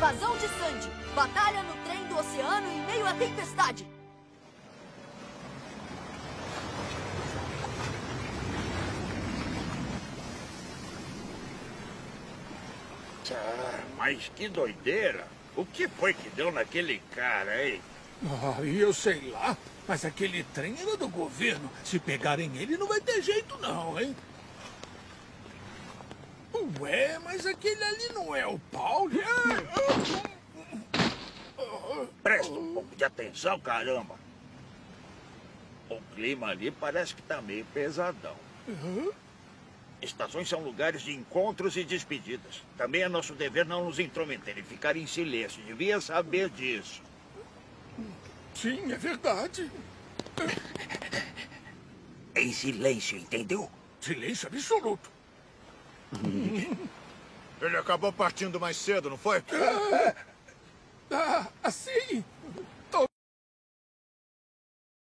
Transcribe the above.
Invasão de Sandy. Batalha no trem do oceano em meio à tempestade. Mas que doideira! O que foi que deu naquele cara, hein? Eu sei lá. Mas aquele trem era do governo. Se pegarem ele, não vai ter jeito não, hein? Ué, mas aquele ali não é o Paul? Presta um pouco de atenção, caramba! O clima ali parece que tá meio pesadão. Estações são lugares de encontros e despedidas. Também é nosso dever não nos intrometer e ficar em silêncio. Devia saber disso. Sim, é verdade. Em silêncio, entendeu? Silêncio absoluto. Ele acabou partindo mais cedo, não foi?